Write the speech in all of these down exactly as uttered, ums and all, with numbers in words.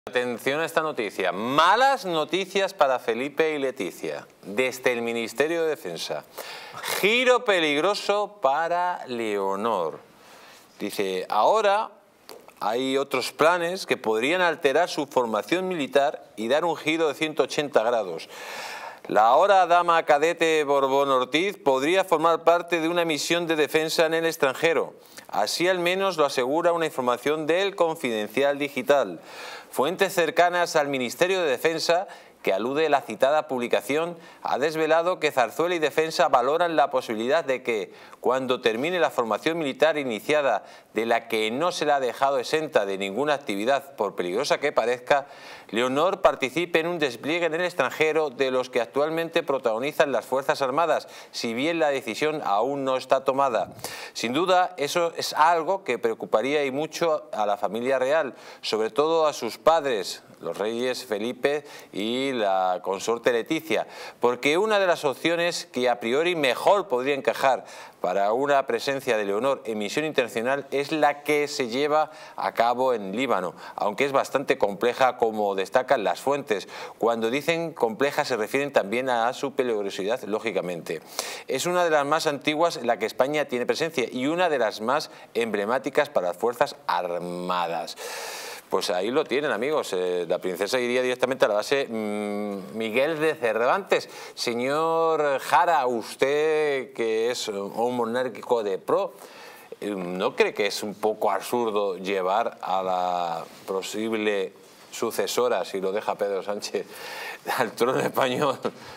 Atención a esta noticia. Malas noticias para Felipe y Leticia. Desde el Ministerio de Defensa. Giro peligroso para Leonor. Dice, ahora hay otros planes que podrían alterar su formación militar y dar un giro de ciento ochenta grados. La ahora dama cadete Borbón Ortiz podría formar parte de una misión de defensa en el extranjero. Así al menos lo asegura una información del Confidencial Digital. Fuentes cercanas al Ministerio de Defensa, que alude a la citada publicación, ha desvelado que Zarzuela y Defensa valoran la posibilidad de que, cuando termine la formación militar iniciada, de la que no se la ha dejado exenta de ninguna actividad, por peligrosa que parezca, Leonor participe en un despliegue en el extranjero de los que actualmente protagonizan las Fuerzas Armadas, si bien la decisión aún no está tomada. Sin duda, eso es algo que preocuparía y mucho a la familia real, sobre todo a sus padres, los reyes Felipe y la consorte Leticia, porque una de las opciones que a priori mejor podría encajar para una presencia de Leonor en misión internacional es la que se lleva a cabo en Líbano, aunque es bastante compleja, como destacan las fuentes. Cuando dicen compleja se refieren también a su peligrosidad, lógicamente. Es una de las más antiguas en la que España tiene presencia y una de las más emblemáticas para las Fuerzas Armadas. Pues ahí lo tienen, amigos. Eh, la princesa iría directamente a la base mmm, Miguel de Cervantes. Señor Jara, usted que es un monárquico de pro, ¿no cree que es un poco absurdo llevar a la posible sucesora, si lo deja Pedro Sánchez, al trono español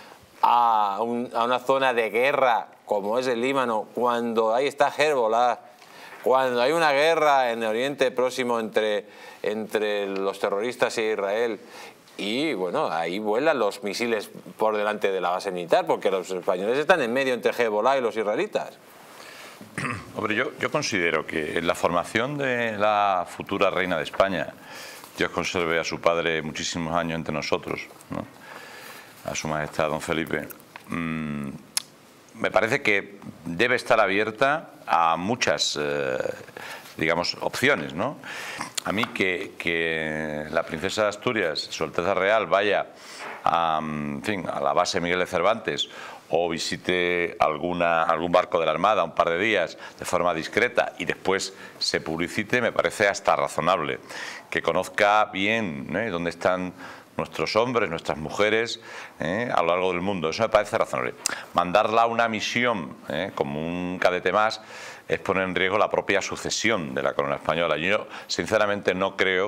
a, un, a una zona de guerra como es el Líbano, cuando ahí está Hezbollah, cuando hay una guerra en el Oriente Próximo entre, entre los terroristas e Israel? Y bueno, ahí vuelan los misiles por delante de la base militar, porque los españoles están en medio entre Hezbollah y los israelitas. Hombre, yo, yo considero que en la formación de la futura reina de España, Dios conserve a su padre muchísimos años entre nosotros, ¿no?, a su majestad don Felipe, mmm, me parece que debe estar abierta a muchas, eh, digamos, opciones, ¿no? A mí que, que la princesa de Asturias, Su Alteza Real, vaya a, en fin, a la base Miguel de Cervantes o visite alguna, algún barco de la Armada un par de días de forma discreta y después se publicite, me parece hasta razonable. Que conozca bien, ¿eh?, dónde están nuestros hombres, nuestras mujeres, ¿eh?, a lo largo del mundo. Eso me parece razonable. Mandarla a una misión, ¿eh?, como un cadete más, es poner en riesgo la propia sucesión de la corona española. Yo sinceramente no creo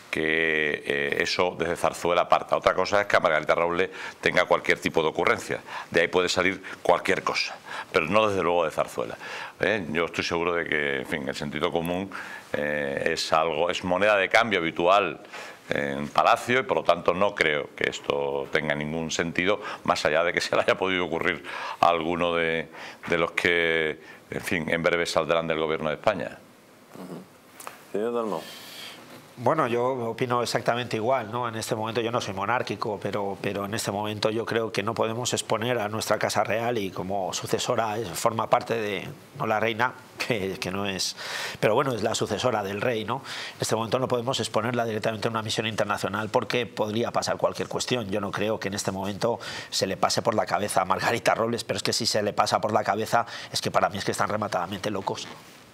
que eh, eso desde Zarzuela parta. Otra cosa es que a Margarita Robles tenga cualquier tipo de ocurrencia. De ahí puede salir cualquier cosa, pero no desde luego de Zarzuela. ¿eh? Yo estoy seguro de que, en fin, el sentido común eh, es algo, es moneda de cambio habitual en Palacio, y por lo tanto no creo que esto tenga ningún sentido, más allá de que se le haya podido ocurrir a alguno de, de los que, en fin, en breve saldrán del gobierno de España. Señor Dalmau. Bueno, yo opino exactamente igual, ¿no? En este momento yo no soy monárquico, pero, pero en este momento yo creo que no podemos exponer a nuestra Casa Real, y como sucesora es, forma parte de, no la reina, que, que no es, pero bueno, es la sucesora del rey, ¿no? En este momento no podemos exponerla directamente a una misión internacional porque podría pasar cualquier cuestión. Yo no creo que en este momento se le pase por la cabeza a Margarita Robles, pero es que si se le pasa por la cabeza es que para mí es que están rematadamente locos.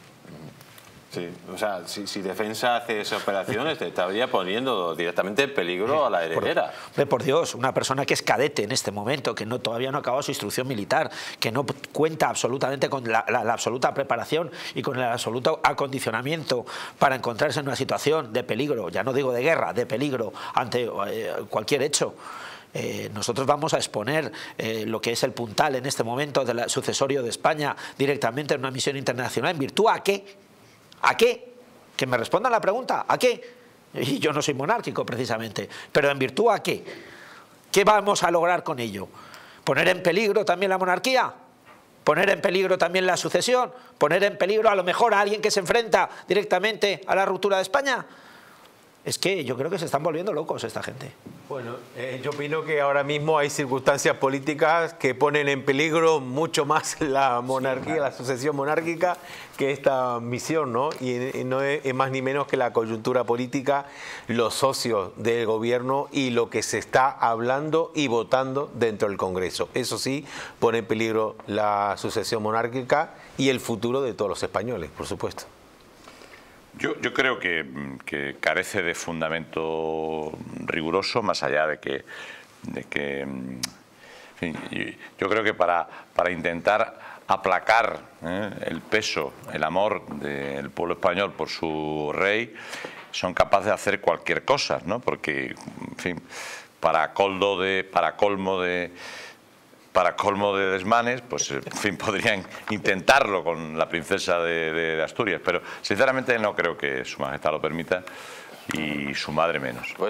Sí, o sea, si, si Defensa hace esas operaciones, te estaría poniendo directamente en peligro a la heredera. Por, por Dios, una persona que es cadete en este momento, que no, todavía no ha acabado su instrucción militar, que no cuenta absolutamente con la, la, la absoluta preparación y con el absoluto acondicionamiento para encontrarse en una situación de peligro, ya no digo de guerra, de peligro ante eh, cualquier hecho. Eh, nosotros vamos a exponer eh, lo que es el puntal en este momento del sucesorio de España directamente en una misión internacional. ¿En virtud a qué? ¿A qué? Que me respondan la pregunta. ¿A qué? Y yo no soy monárquico precisamente, pero ¿en virtud a qué? ¿Qué vamos a lograr con ello? ¿Poner en peligro también la monarquía? ¿Poner en peligro también la sucesión? ¿Poner en peligro a lo mejor a alguien que se enfrenta directamente a la ruptura de España? Es que yo creo que se están volviendo locos esta gente. Bueno, eh, yo opino que ahora mismo hay circunstancias políticas que ponen en peligro mucho más la monarquía, sí, claro, la sucesión monárquica, que esta misión, ¿no? Y, y no es, es más ni menos que la coyuntura política, los socios del gobierno y lo que se está hablando y votando dentro del Congreso. Eso sí, pone en peligro la sucesión monárquica y el futuro de todos los españoles, por supuesto. Yo, yo creo que, que carece de fundamento riguroso, más allá de que, de que en fin, yo creo que para, para intentar aplacar ¿eh? el peso, el amor del pueblo español por su rey, son capaces de hacer cualquier cosa, ¿no? Porque, en fin, para colmo de, para colmo de Para colmo de desmanes, pues en fin, podrían intentarlo con la princesa de, de, de Asturias, pero sinceramente no creo que Su Majestad lo permita y su madre menos.